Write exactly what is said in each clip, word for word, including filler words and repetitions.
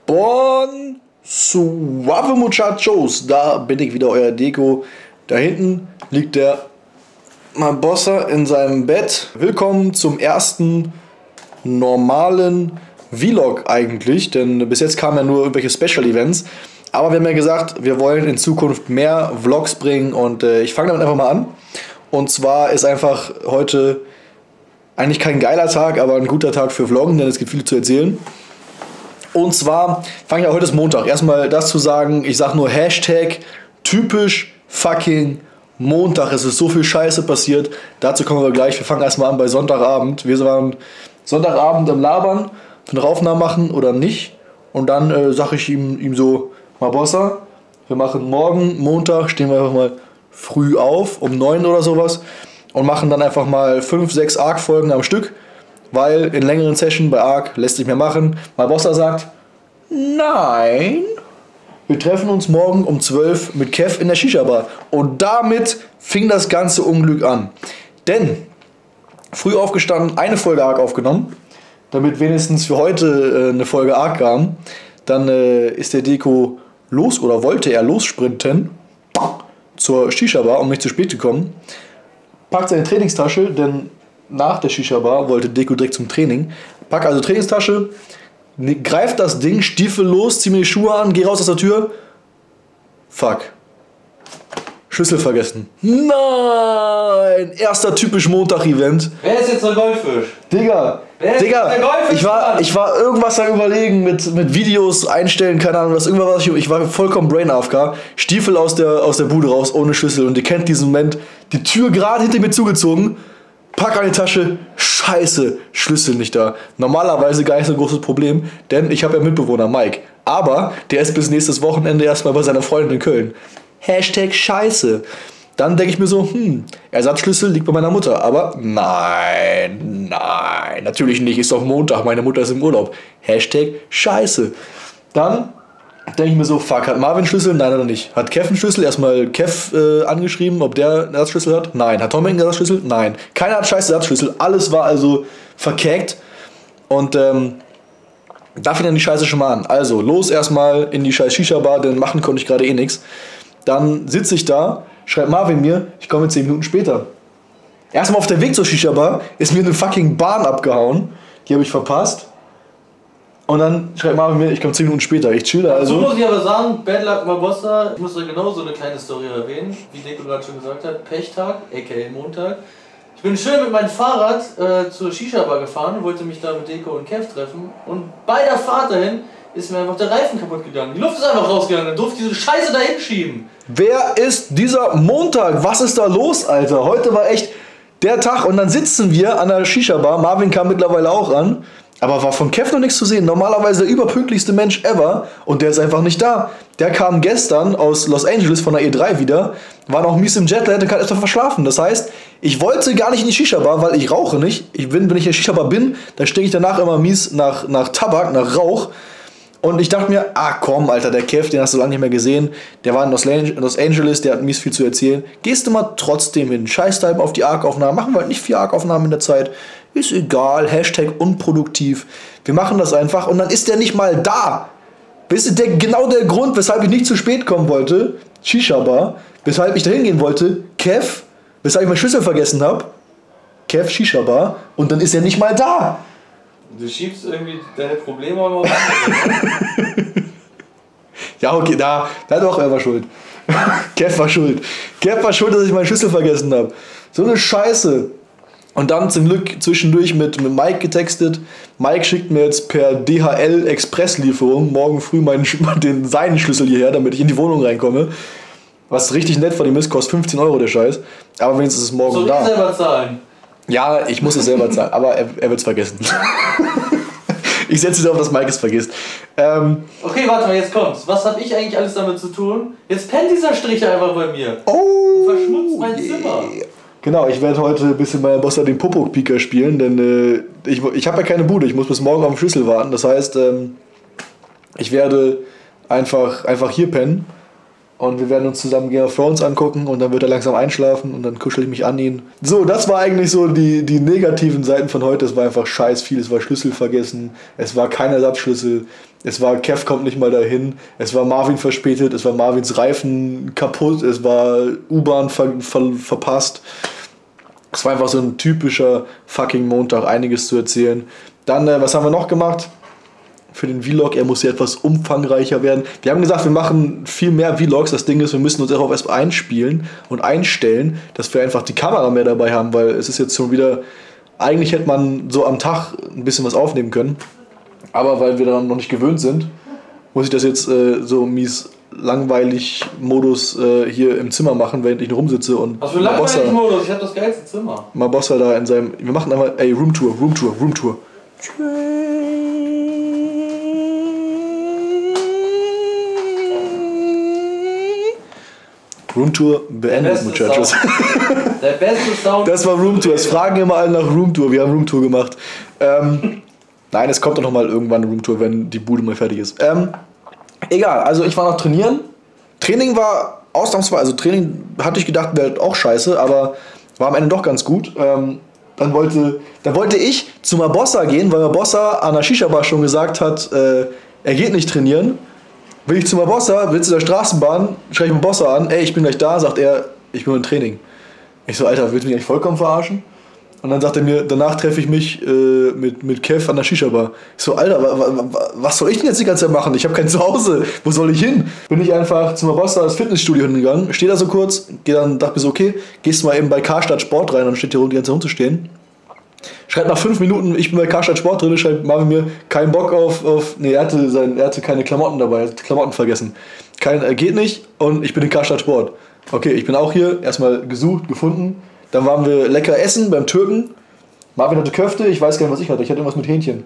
Bon suave muchachos, da bin ich wieder, euer Deko. Da hinten liegt der Barbossa in seinem Bett. Willkommen zum ersten normalen Vlog eigentlich, denn bis jetzt kamen ja nur irgendwelche Special Events. Aber wir haben ja gesagt, wir wollen in Zukunft mehr Vlogs bringen und äh, ich fange damit einfach mal an. Und zwar ist einfach heute eigentlich kein geiler Tag, aber ein guter Tag für Vloggen, denn es gibt viel zu erzählen. Und zwar fange ich ja heute ist Montag. Erstmal das zu sagen, ich sage nur Hashtag typisch fucking Montag. Es ist so viel Scheiße passiert. Dazu kommen wir gleich. Wir fangen erstmal an bei Sonntagabend. Wir waren Sonntagabend am Labern, eine Aufnahme machen oder nicht. Und dann äh, sage ich ihm, ihm so, Barbossa, wir machen morgen Montag, stehen wir einfach mal früh auf, um neun oder sowas. Und machen dann einfach mal fünf, sechs Arc-Folgen am Stück, weil in längeren Sessions bei Arc lässt sich mehr machen. Barbossa sagt, nein, wir treffen uns morgen um zwölf mit Kev in der Shisha-Bar. Und damit fing das ganze Unglück an. Denn, früh aufgestanden, eine Folge Arc aufgenommen, damit wenigstens für heute äh, eine Folge Arc kam. Dann äh, ist der Deko los, oder wollte er lossprinten zur Shisha-Bar, um nicht zu spät zu kommen. Packt seine Trainingstasche, denn nach der Shisha-Bar wollte Deko direkt zum Training. Packt also Trainingstasche, greift das Ding, Stiefel los, zieh mir die Schuhe an, geh raus aus der Tür. Fuck. Schlüssel vergessen. Nein! Erster typisch Montag-Event. Wer ist jetzt der Goldfisch? Digga, Wer ist Digga, der Goldfisch? ich war, ich war irgendwas am Überlegen mit, mit Videos einstellen, keine Ahnung, was irgendwas, was ich, ich war vollkommen Brain A F K. Stiefel aus der, aus der Bude raus, ohne Schlüssel. Und ihr kennt diesen Moment, die Tür gerade hinter mir zugezogen, pack an die Tasche, scheiße, Schlüssel nicht da. Normalerweise gar nicht so ein großes Problem, denn ich habe ja Mitbewohner Mike. Aber der ist bis nächstes Wochenende erstmal bei seiner Freundin in Köln. Hashtag scheiße. Dann denke ich mir so, hm, Ersatzschlüssel liegt bei meiner Mutter. Aber nein, nein, natürlich nicht, ist doch Montag, meine Mutter ist im Urlaub. Hashtag scheiße. Dann denke ich mir so, fuck, hat Marvin Schlüssel? Nein, oder nicht. Hat Kev einen Schlüssel? Erstmal Kev äh, angeschrieben, ob der einen Ersatzschlüssel hat? Nein. Hat Tommy einen Ersatzschlüssel? Nein. Keiner hat scheiß Ersatzschlüssel. Alles war also verkackt. Und ähm, da fing dann die Scheiße schon mal an. Also, los erstmal in die scheiß Shisha-Bar, denn machen konnte ich gerade eh nichts. Dann sitze ich da, schreibt Marvin mir, ich komme zehn Minuten später. Erstmal auf der Weg zur Shisha-Bar ist mir eine fucking Bahn abgehauen. Die habe ich verpasst. Und dann schreibt Marvin mir, ich komme zehn Minuten später. Ich chill da also. So muss ich aber sagen, Bad Luck Barbossa, ich muss da genau so eine kleine Story erwähnen, wie Deko gerade schon gesagt hat. Pechtag, aka Montag. Ich bin schön mit meinem Fahrrad äh, zur Shisha-Bar gefahren und wollte mich da mit Deko und Kev treffen. Und bei der Fahrt dahin ist mir einfach der Reifen kaputt gegangen. Die Luft ist einfach rausgegangen, dann durfte ich diese Scheiße da hinschieben. Wer ist dieser Montag? Was ist da los, Alter? Heute war echt der Tag und dann sitzen wir an der Shisha-Bar. Marvin kam mittlerweile auch an, aber war von Kev noch nichts zu sehen. Normalerweise der überpünktlichste Mensch ever und der ist einfach nicht da. Der kam gestern aus Los Angeles von der E drei wieder, war noch mies im Jetlag und kann erstmal verschlafen. Das heißt, ich wollte gar nicht in die Shisha-Bar, weil ich rauche nicht. Ich bin, wenn ich in der Shisha-Bar bin, dann stinke ich danach immer mies nach, nach Tabak, nach Rauch. Und ich dachte mir, ah komm, Alter, der Kev, den hast du lange nicht mehr gesehen. Der war in Los Angeles, der hat mies viel zu erzählen. Gehst du mal trotzdem hin. Scheiß-Time auf die Arc-Aufnahmen. Machen wir halt nicht vier Arc-Aufnahmen in der Zeit. Ist egal, Hashtag unproduktiv. Wir machen das einfach und dann ist der nicht mal da. Wisst ihr, der, genau der Grund, weshalb ich nicht zu spät kommen wollte, Shisha-Bar, weshalb ich da hingehen wollte, Kev, weshalb ich meinen Schlüssel vergessen habe, Kev, Shisha-Bar, und dann ist er nicht mal da. Du schiebst irgendwie deine Probleme auf andere. Ja, okay, da, da doch, er war schuld. Kev war schuld. Kev war schuld, dass ich meinen Schlüssel vergessen habe. So eine Scheiße. Und dann zum Glück zwischendurch mit, mit Mike getextet. Mike schickt mir jetzt per D H L Expresslieferung morgen früh meinen, den, seinen Schlüssel hierher, damit ich in die Wohnung reinkomme. Was richtig nett von ihm ist, kostet fünfzehn Euro der Scheiß. Aber wenigstens ist es morgen Soll da. Soll ich selber zahlen? Ja, ich muss es selber zahlen, aber er, er wird es vergessen. Ich setze darauf, dass Mike es vergisst. Ähm, okay, warte mal, jetzt kommt's. Was habe ich eigentlich alles damit zu tun? Jetzt pennt dieser Strich einfach bei mir. Oh! Und verschmutzt mein Zimmer. Genau, ich werde heute ein bisschen bei Barbossa den Popo-Pieker spielen, denn äh, ich, ich habe ja keine Bude, ich muss bis morgen auf den Schlüssel warten. Das heißt, ähm, ich werde einfach, einfach hier pennen Und wir werden uns zusammen Game of Thrones angucken und dann wird er langsam einschlafen und dann kuschel ich mich an ihn. So, das war eigentlich so die, die negativen Seiten von heute. Es war einfach scheiß viel, es war Schlüssel vergessen, es war kein Ersatzschlüssel, es war Kev kommt nicht mal dahin, es war Marvin verspätet, es war Marvins Reifen kaputt, es war U-Bahn ver, ver, verpasst. Es war einfach so ein typischer fucking Montag, einiges zu erzählen. Dann, äh, was haben wir noch gemacht? Für den Vlog, er muss ja etwas umfangreicher werden. Wir haben gesagt, wir machen viel mehr Vlogs. Das Ding ist, wir müssen uns darauf erst einspielen und einstellen, dass wir einfach die Kamera mehr dabei haben, weil es ist jetzt schon wieder, eigentlich hätte man so am Tag ein bisschen was aufnehmen können, aber weil wir daran noch nicht gewöhnt sind, muss ich das jetzt äh, so mies langweilig Modus äh, hier im Zimmer machen, während ich noch rumsitze und was für langweilig Modus? Ich habe das geilste Zimmer. Mabossa da in seinem, wir machen einmal, ey, Roomtour, Roomtour, Roomtour. Roomtour beendet, Muchachos. Der beste Sound. Das war Roomtour. Es fragen immer alle nach Roomtour. Wir haben Roomtour gemacht. Ähm, nein, es kommt doch noch mal irgendwann eine Roomtour, wenn die Bude mal fertig ist. Ähm, egal, also ich war noch trainieren. Training war ausnahmsweise, also Training hatte ich gedacht, wäre auch scheiße, aber war am Ende doch ganz gut. Ähm, dann, wollte, dann wollte ich zu Mabossa gehen, weil Mabossa an der Shisha-Bar schon gesagt hat, äh, er geht nicht trainieren. Will ich zu Mabossa, will zu der Straßenbahn, schreibe ich Mabossa an, ey, ich bin gleich da, sagt er, ich bin im Training. Ich so, Alter, willst du mich eigentlich vollkommen verarschen? Und dann sagt er mir, danach treffe ich mich äh, mit, mit Kev an der Shisha-Bar. Ich so, Alter, wa, wa, was soll ich denn jetzt die ganze Zeit machen? Ich habe kein Zuhause, wo soll ich hin? Bin ich einfach zu Mabossa ins Fitnessstudio hingegangen, stehe da so kurz, geh dann, dachte mir so, okay, gehst mal eben bei Karstadt Sport rein, dann steht hier die ganze Zeit rumzustehen. Schreibt nach fünf Minuten, ich bin bei Karstadt Sport drin, schreibt Marvin mir, keinen Bock auf, auf nee, er hatte, sein, er hatte keine Klamotten dabei, er hat Klamotten vergessen. Kein, äh, geht nicht und ich bin in Karstadt Sport. Okay, ich bin auch hier, erstmal gesucht, gefunden, dann waren wir lecker essen beim Türken. Marvin hatte Köfte, ich weiß gar nicht, was ich hatte, ich hatte irgendwas mit Hähnchen.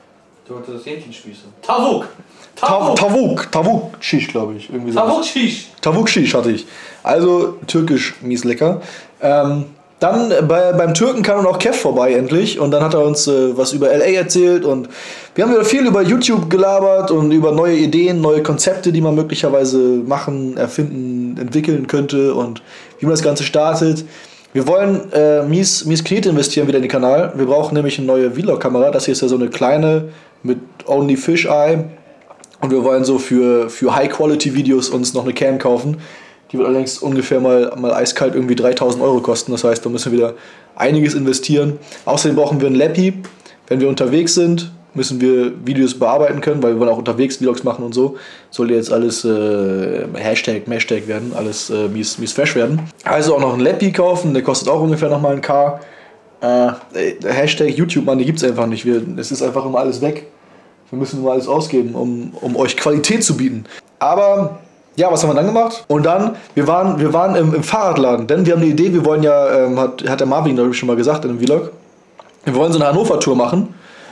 Du hattest Hähnchenspieße. Tavuk! Tavuk! Tavuk, Tavuk Shish, glaube ich. Irgendwie Tavuk Shish! Tavuk Shish hatte ich. Also türkisch mies lecker. Ähm, Dann bei, beim Türken kam dann auch Kev vorbei endlich und dann hat er uns äh, was über L A erzählt und wir haben wieder viel über YouTube gelabert und über neue Ideen, neue Konzepte, die man möglicherweise machen, erfinden, entwickeln könnte und wie man das Ganze startet. Wir wollen äh, mies, mies Knete investieren wieder in den Kanal. Wir brauchen nämlich eine neue Vlog-Kamera. Das hier ist ja so eine kleine mit Only Fish Eye und wir wollen so für, für High-Quality-Videos uns noch eine Cam kaufen. Die wird allerdings ungefähr mal, mal eiskalt irgendwie dreitausend Euro kosten. Das heißt, da müssen wir wieder einiges investieren. Außerdem brauchen wir ein Lappy. Wenn wir unterwegs sind, müssen wir Videos bearbeiten können, weil wir wollen auch unterwegs Vlogs machen und so. Sollte jetzt alles äh, Hashtag, Mashtag werden, alles äh, mies, mies fresh werden. Also auch noch ein Lappy kaufen, der kostet auch ungefähr nochmal ein K. Äh, Hashtag YouTube, Mann, die gibt es einfach nicht. Wir, es ist einfach immer alles weg. Wir müssen immer alles ausgeben, um, um euch Qualität zu bieten. Aber ja, was haben wir dann gemacht? Und dann, wir waren, wir waren im, im Fahrradladen, denn wir haben eine Idee, wir wollen ja, ähm, hat, hat der Marvin, glaube ich, schon mal gesagt in einem Vlog, wir wollen so eine Hannover-Tour machen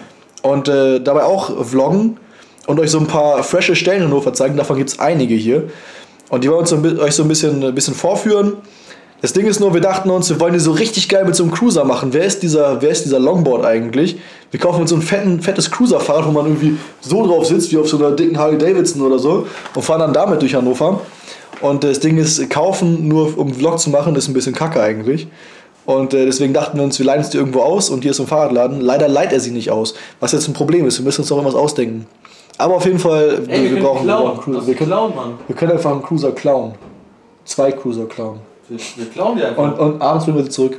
und äh, dabei auch vloggen und euch so ein paar frische Stellen in Hannover zeigen, davon gibt es einige hier. Und die wollen uns so, euch so ein bisschen, ein bisschen vorführen. Das Ding ist nur, wir dachten uns, wir wollen die so richtig geil mit so einem Cruiser machen. Wer ist dieser, wer ist dieser Longboard eigentlich? Wir kaufen uns so ein fetten, fettes Cruiser-Fahrrad, wo man irgendwie so drauf sitzt, wie auf so einer dicken Harley Davidson oder so, und fahren dann damit durch Hannover. Und das Ding ist, kaufen nur um einen Vlog zu machen, ist ein bisschen kacke eigentlich. Und äh, deswegen dachten wir uns, wir leihen es dir irgendwo aus und hier ist ein Fahrradladen. Leider leiht er sie nicht aus, was jetzt ein Problem ist. Wir müssen uns noch irgendwas ausdenken. Aber auf jeden Fall, Ey, wir, wir, brauchen, wir brauchen einen Cruiser. wir, können, klauen, Mann. wir können einfach einen Cruiser klauen. Zwei Cruiser klauen. Wir, wir klauen die einfach. Und, und abends bringen wir sie zurück.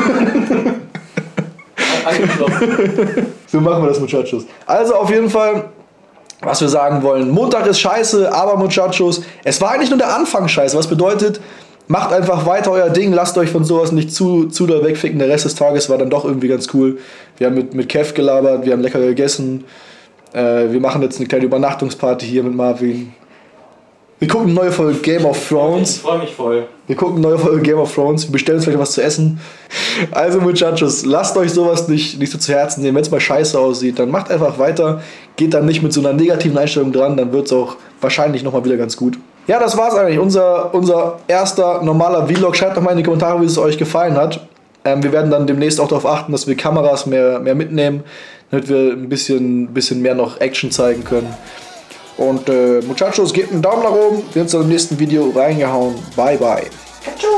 So machen wir das, Muchachos. Also auf jeden Fall, was wir sagen wollen. Montag ist scheiße, aber Muchachos, es war eigentlich nur der Anfang scheiße. Was bedeutet, macht einfach weiter euer Ding, lasst euch von sowas nicht zu, zu doll wegficken. Der Rest des Tages war dann doch irgendwie ganz cool. Wir haben mit, mit Kev gelabert, wir haben lecker gegessen. Äh, wir machen jetzt eine kleine Übernachtungsparty hier mit Marvin. Wir gucken eine neue Folge Game of Thrones. Ich freue mich voll. Wir gucken eine neue Folge Game of Thrones. Wir bestellen uns vielleicht was zu essen. Also, Muchachos, lasst euch sowas nicht, nicht so zu Herzen nehmen. Wenn es mal scheiße aussieht, dann macht einfach weiter. Geht dann nicht mit so einer negativen Einstellung dran. Dann wird es auch wahrscheinlich nochmal wieder ganz gut. Ja, das war's eigentlich. Unser, unser erster normaler Vlog. Schreibt doch mal in die Kommentare, wie es euch gefallen hat. Ähm, wir werden dann demnächst auch darauf achten, dass wir Kameras mehr, mehr mitnehmen, damit wir ein bisschen, bisschen mehr noch Action zeigen können. Und äh, Muchachos, gebt einen Daumen nach oben. Wir haben uns im nächsten Video reingehauen. Bye, bye. Ciao.